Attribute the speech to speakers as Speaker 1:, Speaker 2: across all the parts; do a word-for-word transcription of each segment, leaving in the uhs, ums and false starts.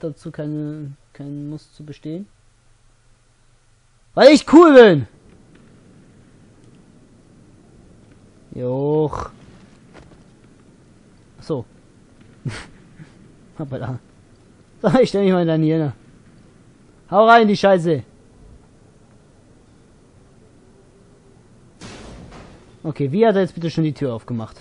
Speaker 1: gehört dazu, keine, kein Muss zu bestehen. Weil ich cool bin! Joch. So. Hoppala. So, ich stell mich mal dann hier. Hau rein, die Scheiße. Okay, wie hat er jetzt bitte schon die Tür aufgemacht?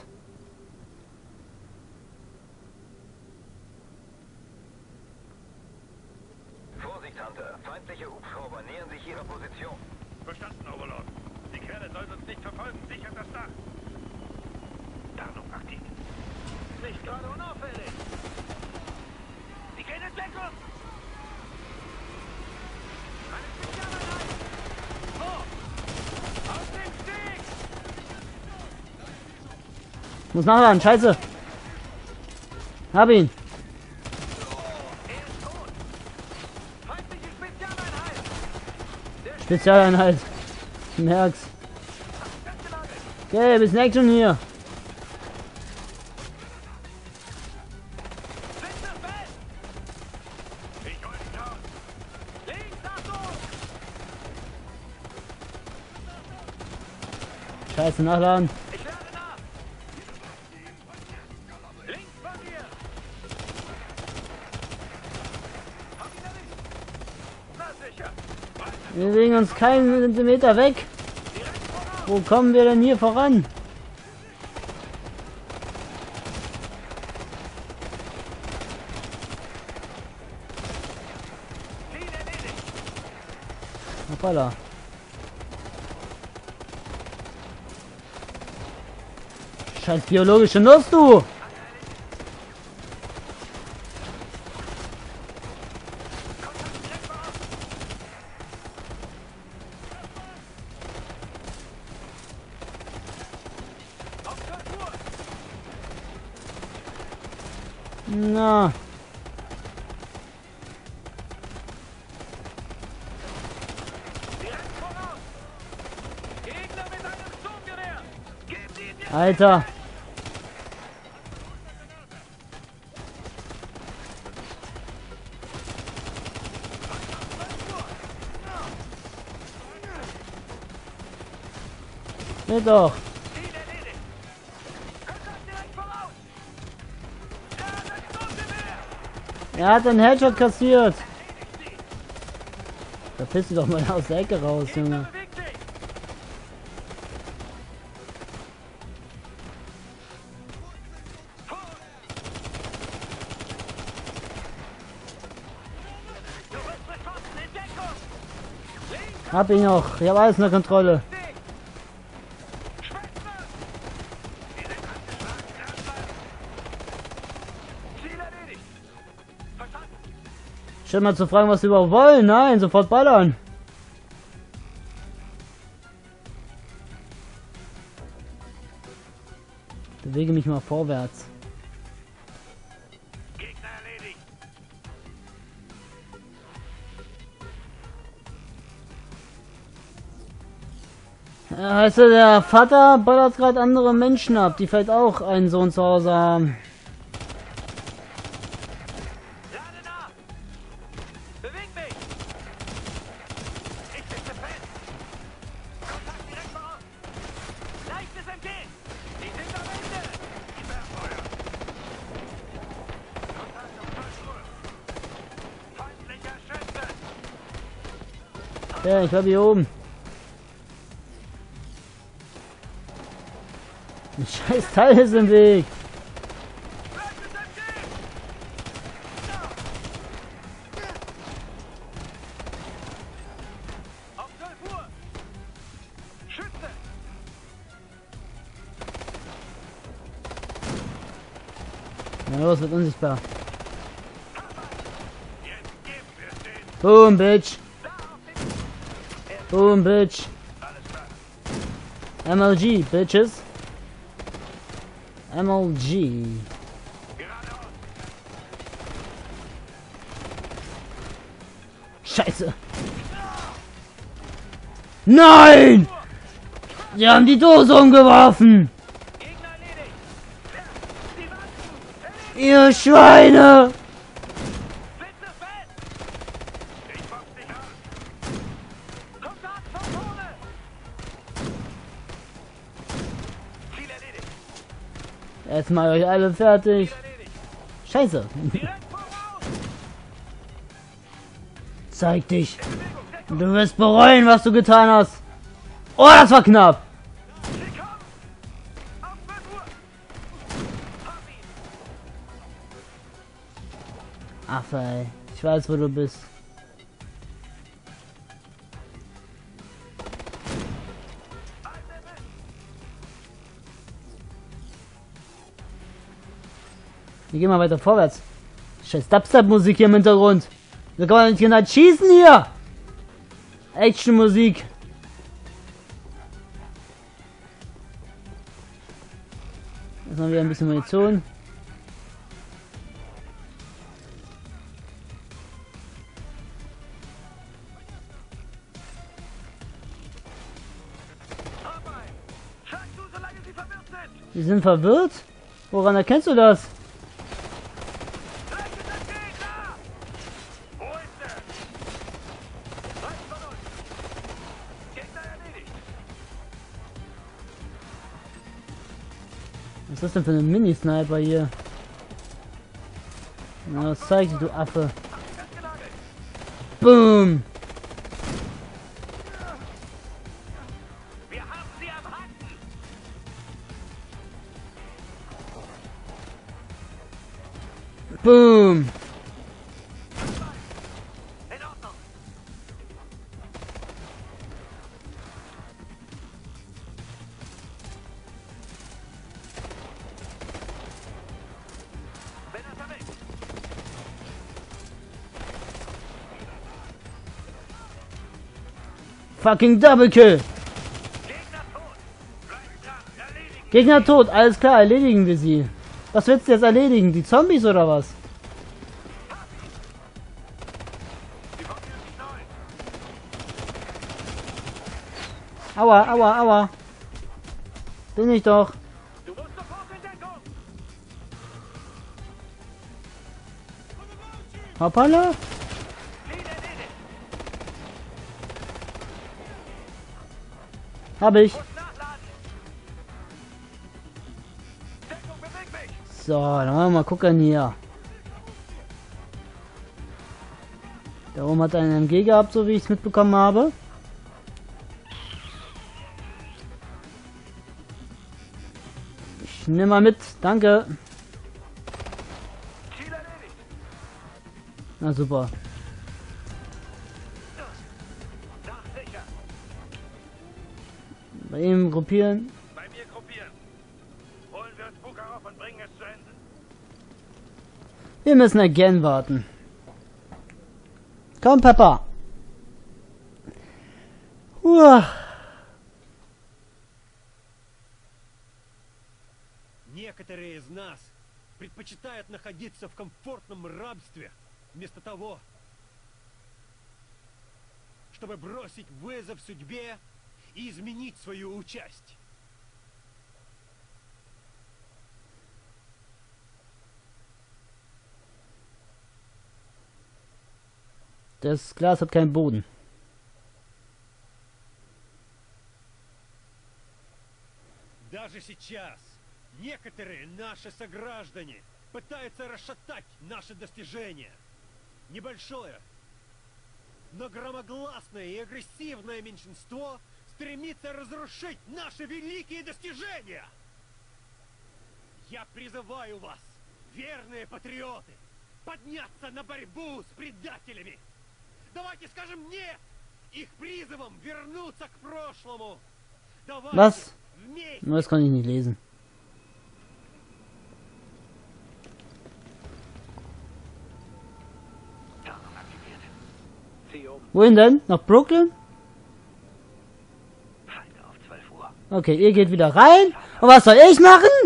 Speaker 2: Vorsicht, Hunter. Feindliche Hubschrauber nähern sich ihrer Position.
Speaker 3: Verstanden, Overlord. Die Kerle sollen uns nicht verfolgen. Sichert das Dach. Tarnung aktiv.
Speaker 2: Nicht gerade unauffällig.
Speaker 3: Die gehen in Deckung!
Speaker 2: Eine Spezialeinheit! Oh! Aus dem Steg!
Speaker 1: Muss nachladen, scheiße. Hab ihn.
Speaker 2: Er ist tot! Feindliche Spezialeinheit! Der
Speaker 1: Spezialeinheit. Ich merk's.
Speaker 2: Festgelagert!
Speaker 1: Okay, bisschen Action hier.
Speaker 2: Sitze fest!
Speaker 3: Ich hol dich raus.
Speaker 2: Links, Achtung!
Speaker 1: Scheiße, nachladen.
Speaker 2: Ich lade nach! Links von dir! Hab ihn erwischt! Na sicher!
Speaker 1: Wir bewegen uns keinen Zentimeter weg.
Speaker 2: Direkt voraus!
Speaker 1: Wo kommen wir denn hier voran?
Speaker 2: Ziel erledigt!
Speaker 1: Hoppala. Scheiß biologische Nuss, du!
Speaker 2: Auf Tortur!
Speaker 1: Na,
Speaker 2: Direkt voraus! Gegner mit einem Sturmgewehr! Geben Sie ihn jetzt!
Speaker 1: Alter. Nee, doch.
Speaker 2: Ziel erledigt! Kontakt direkt voraus! Er hat ein Sturmgewehr!
Speaker 1: Er hat einen Headshot kassiert.
Speaker 2: Erledigt sie!
Speaker 1: Da pisst du doch mal aus der Ecke raus,
Speaker 2: Gegner
Speaker 1: Junge.
Speaker 2: bewegt sich! Vor! Du wirst beschossen! In Deckung! Links!
Speaker 1: Hab ihn noch. Ich hab alles unter Kontrolle.
Speaker 2: Steg! Schwester! Sie sind angeschlagen! Dranbleiben! Ziel erledigt! Verstanden!
Speaker 1: Schon mal zu fragen, was sie überhaupt wollen. Nein, sofort ballern. Bewege mich mal vorwärts.
Speaker 3: Gegner erledigt.
Speaker 1: Ja, weißt du, der Vater ballert gerade andere Menschen ab, die vielleicht auch einen Sohn zu Hause haben.
Speaker 2: Lade nach! Beweg mich! Ich sitze fest! Kontakt direkt voraus! Leichtes Entgehen! Sie sind am Ende!
Speaker 3: Sperrfeuer. Kontakt auf Tortur. Feindlicher Schütze.
Speaker 1: Ja, ich war hier oben. Ein scheiß Teil ist im Weg.
Speaker 2: Leichtes Entgehen! Auf zwölf Uhr! Schütze!
Speaker 1: Na los, wird unsichtbar.
Speaker 3: Jetzt geben wir es denen.
Speaker 1: Boom, Bitch.
Speaker 2: Da auf den...
Speaker 1: Boom, Bitch.
Speaker 3: Alles klar.
Speaker 1: M L G, Bitches. M L G.
Speaker 3: Geradeaus.
Speaker 1: Scheiße. Nein! Sie haben die Dose umgeworfen!
Speaker 2: Gegner erledigt! Ja, Sie warten! Erledigt!
Speaker 1: Ihr Schweine!
Speaker 2: Blitze
Speaker 1: Jetzt mal euch alle fertig. Scheiße.
Speaker 2: Direkt voraus!
Speaker 1: Zeig dich.
Speaker 2: In Bewegung, Deckung!
Speaker 1: Du wirst bereuen, was du getan hast. Oh, das war knapp.
Speaker 2: Sie kommen! Auf zwölf Uhr! Hab ihn!
Speaker 1: Affe, ey. Ich weiß, wo du bist. Wir gehen mal weiter vorwärts. Scheiß Dubstep-Musik hier im Hintergrund. Da kann man nicht genau schießen hier. Action-Musik. Jetzt haben wir ein bisschen Munition.
Speaker 2: Hab einen! Schlag zu, solange sie verwirrt sind!
Speaker 1: Die sind verwirrt? Woran erkennst du das?
Speaker 2: Fläche sind Gegner!
Speaker 3: Wo ist er?
Speaker 2: Rechts von uns! Gegner erledigt!
Speaker 1: Was ist das denn für ein Mini-Sniper hier? Na, was zeig dir, du Affe.
Speaker 2: Hab ihn festgenagelt!
Speaker 1: Boom!
Speaker 2: Wir haben sie am Haken!
Speaker 1: Boom!
Speaker 2: In Ordnung! Bin unterwegs!
Speaker 1: Fucking Double Kill!
Speaker 2: Gegner tot!
Speaker 3: Bleibt dran, erledigen!
Speaker 1: Gegner tot, alles klar, erledigen wir sie. Was willst du jetzt erledigen? Die Zombies oder was?
Speaker 3: Die Familie ist neu!
Speaker 1: Aua, aua, aua. Bin ich doch.
Speaker 2: Du musst sofort in Deckung!
Speaker 1: Hoppala.
Speaker 2: Ziel erledigt!
Speaker 1: Hab ich.
Speaker 2: Muss nachladen! Deckung, beweg mich!
Speaker 1: So, dann wollen wir mal gucken hier. Da oben hat er einen M G gehabt, so wie ich es mitbekommen habe. Ich nehme mal mit, danke.
Speaker 2: Ziel erledigt!
Speaker 1: Na super.
Speaker 2: Dach sicher!
Speaker 1: Bei ihm gruppieren.
Speaker 3: Bei mir gruppieren. Holen wir uns Bukharov und bringen es zu Ende.
Speaker 1: Wir müssen again warten. Komm, Pepper. Uah.
Speaker 4: Некоторые из нас предпочитают находиться в комфортном рабстве, вместо того, чтобы бросить вызов судьбе и изменить свою участь.
Speaker 1: Das Glas hat keinen Boden.
Speaker 4: Даже сейчас некоторые наши сограждане пытаются расшатать наши достижения. Небольшое, но громогласное и агрессивное меньшинство стремится разрушить наши великие достижения. Я призываю вас, верные патриоты, подняться на борьбу с предателями. Давайте скажем «нет» их призывом вернуться к прошлому. Давайте
Speaker 1: Was?
Speaker 4: вместе.
Speaker 1: Nur das kann ich nicht lesen.
Speaker 2: Tarnung aktiviert. Zieh um.
Speaker 1: Wohin denn? Nach Brooklyn?
Speaker 2: Feinde auf zwölf Uhr.
Speaker 1: Okay, ihr geht wieder rein. Und was soll ich machen?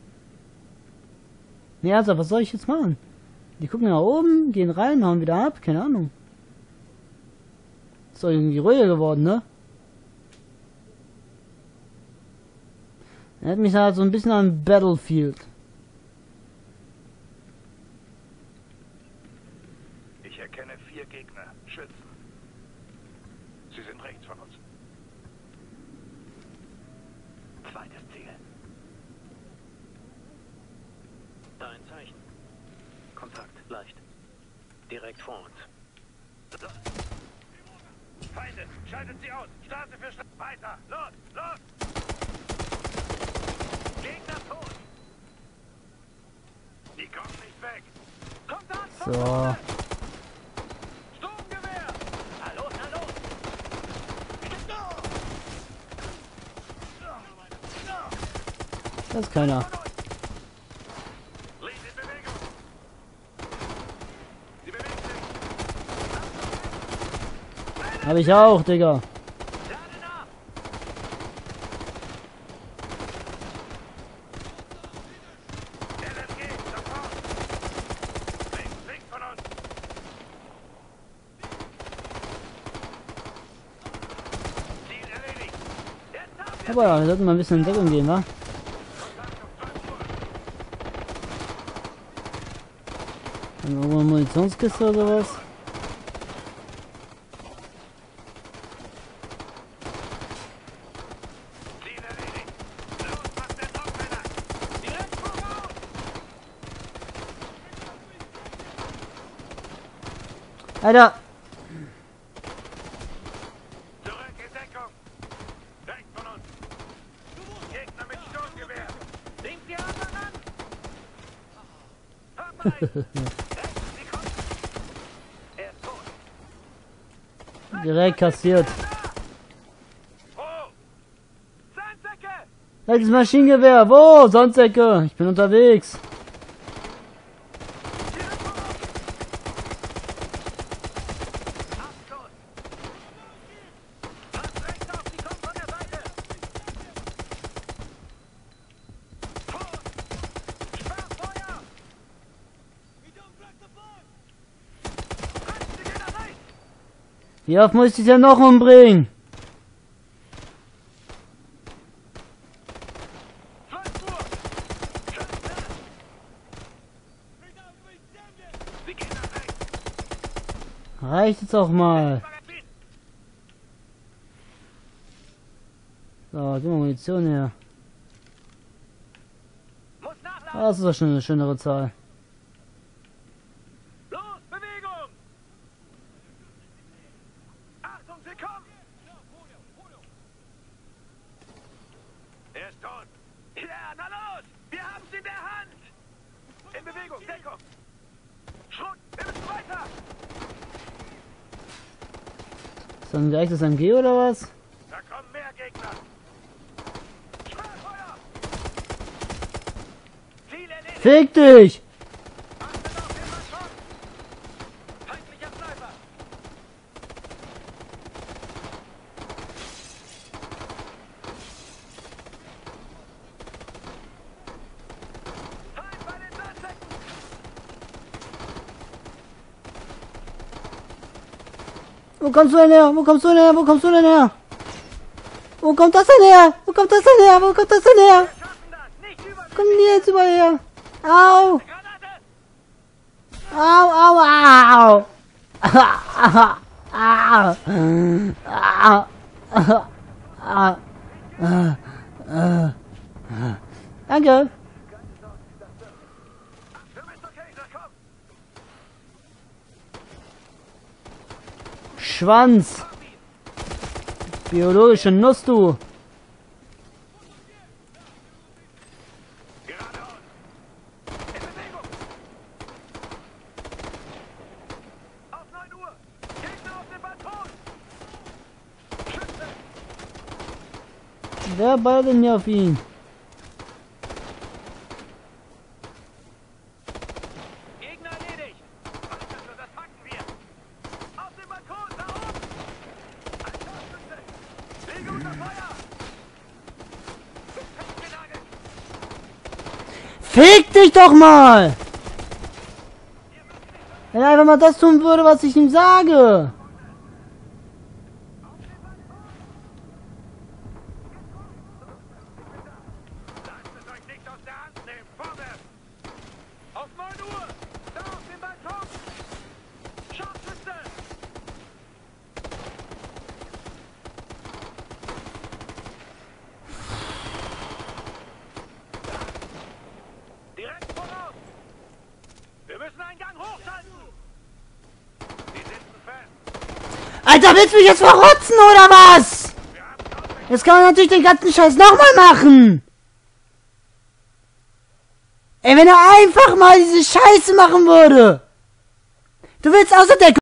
Speaker 1: Nee, also, was soll ich jetzt machen? Die gucken nach oben, gehen rein, hauen wieder ab. Keine Ahnung. Ist doch irgendwie ruhiger geworden, ne? Er hat mich da so ein bisschen an Battlefield.
Speaker 3: Ich erkenne vier Gegner. Schützen. Sie sind rechts von uns.
Speaker 2: Zweites Ziel. direkt vor uns.
Speaker 3: Feinde, schaltet sie aus. Straße für Straße. Weiter. Los, los.
Speaker 2: Gegner tot.
Speaker 3: Die kommen nicht weg.
Speaker 2: Kommt an,
Speaker 1: So.
Speaker 2: Sturmgewehr. Na los, na los.
Speaker 1: Da ist keiner.
Speaker 3: Lied in Bewegung. Sie bewegt sich.
Speaker 1: Hab ich auch, Digga.
Speaker 2: Lade nach.
Speaker 3: L S G, sofort. Links, links von uns. Ziel erledigt.
Speaker 2: Jetzt haben wir
Speaker 1: Aber wir sollten mal ein bisschen in Deckung gehen, wa?
Speaker 3: Kontakt auf zwölf Uhr.
Speaker 1: Haben wir irgendwo eine Munitionskiste oder was?
Speaker 3: Ziel erledigt. Los, macht der Druck, Männer.
Speaker 2: direkt voraus.
Speaker 1: Alter!
Speaker 3: Zurück in Deckung. Rechts von uns. Gegner mit Sturmgewehr.
Speaker 2: Links die anderen an.
Speaker 3: Hört rechts. Rechts, sie kommen.
Speaker 2: Er ist tot.
Speaker 1: Direkt kassiert.
Speaker 3: Oh,
Speaker 2: Sandsäcke.
Speaker 1: Rechtes Maschinengewehr. Wo? Sandsäcke. Ich bin unterwegs.
Speaker 2: Direkt voraus. Abschuss. Passt rechts auf, die kommt von der Seite. Vor. Sperrfeuer. Rechts, die gehen nach rechts.
Speaker 1: Wie oft muss ich denn noch umbringen?
Speaker 2: zwölf Uhr. Schütze.
Speaker 3: sie gehen nach rechts.
Speaker 1: Reicht jetzt auch mal.
Speaker 3: Magazin.
Speaker 1: So, gib mal Munition her.
Speaker 2: Muss nachladen.
Speaker 1: Das ist doch schon eine schönere Zahl.
Speaker 2: Los, Bewegung. Achtung, sie kommen.
Speaker 3: Er ist tot.
Speaker 2: Ja, na los. Wir haben's in der Hand. In Bewegung, Deckung. Schrot, wir müssen weiter.
Speaker 1: Ist das ein geeichtes M G oder was?
Speaker 3: Da kommen mehr Gegner.
Speaker 2: Sperrfeuer. Ziel erledigt.
Speaker 1: Fick dich!
Speaker 2: Achtet auf den Balkon. Feindlicher Sniper. Feind bei den Sandsäcken.
Speaker 1: Wo kommst du denn her? Wo kommst du denn her? Wo kommst du denn her? Wo kommt das denn her? Wo kommt das denn her? Wo kommt das denn her?
Speaker 2: Wir schaffen das. Nicht über
Speaker 1: Komm die jetzt überall her? Au!
Speaker 2: Granate.
Speaker 1: Au, au, au! Au! Au! Au! Danke!
Speaker 2: Für Mister Kaiser, komm.
Speaker 1: Schwanz! Biologische Nuss, du!
Speaker 3: Geradeaus.
Speaker 2: In Bewegung. Auf neun Uhr. Gegner auf dem Balkon. Schütze.
Speaker 1: Wer ballert denn hier auf ihn?
Speaker 2: Gegner erledigt. Weiter, das packen wir. Auf dem Balkon, da oben. Ein Scharfschütze. Lege unter Feuer. Festgenagelt.
Speaker 1: Fick dich doch mal! Wenn er einfach mal das tun würde, was ich ihm sage!
Speaker 3: Lasst es euch nicht aus der Hand nehmen. Vorwärts.
Speaker 2: Auf neun Uhr. Da auf dem Balkon. Scharfschütze. Direkt voraus. Wir müssen einen Gang hochschalten.
Speaker 1: Alter, willst du mich jetzt verrotzen, oder was? Jetzt kann man natürlich den ganzen Scheiß nochmal machen. Ey, wenn er einfach mal diese Scheiße machen würde. Du willst außer der